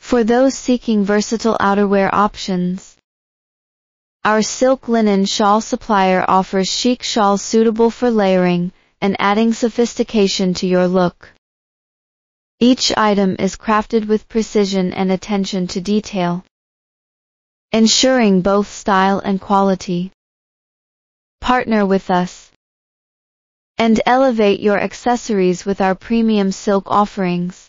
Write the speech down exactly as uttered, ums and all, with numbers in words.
For those seeking versatile outerwear options, our silk linen shawl supplier offers chic shawls suitable for layering and adding sophistication to your look. Each item is crafted with precision and attention to detail, ensuring both style and quality. Partner with us and elevate your accessories with our premium silk offerings.